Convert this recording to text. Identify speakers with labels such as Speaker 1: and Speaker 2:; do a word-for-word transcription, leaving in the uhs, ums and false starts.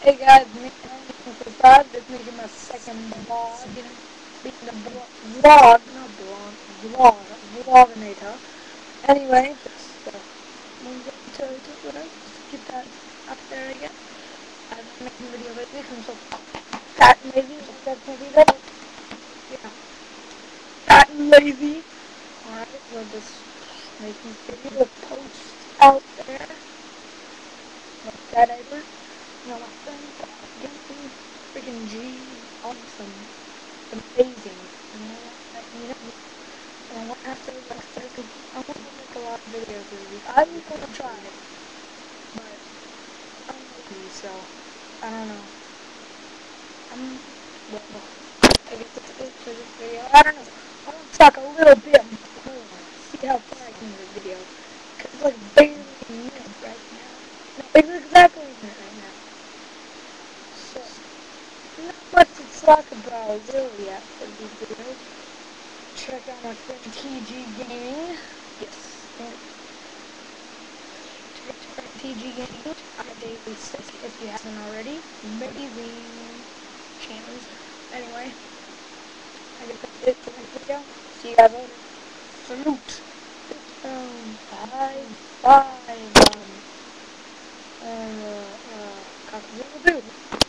Speaker 1: Hey guys, me and five. This making my second vlog. Being a vlog, vlog, not vlog, vlog, vloginator. Anyway, just uh, move on to, to whatever. Just get that up there again. I've been making videos lately because I'm so fat and lazy. So that's my video. Yeah, fat and lazy. Alright, we'll just make these video posts out there. Like that, I do. You know, my friends are getting freaking G, awesome, amazing, you know, like, you know, and I want to say what I said, because I want to make a lot of videos this week. I'm going to try, but I'm lazy, so, I don't know. I'm, well, I guess that's it for this video. I don't know. I want to talk a little bit more, see how far I can in this video, because it's like barely a minute right now. No, it's exactly a minute right now. So, not much to talk about really yet for these videos. Check out my friend T G Gaming. Yes, and check out my friend T G Gaming on a daily basis if you haven't already. Amazing channels. Anyway, I guess that's it for this video. See you guys later. Salute. Um, bye. Bye. Um, uh, uh, cock-a-doodle-doo.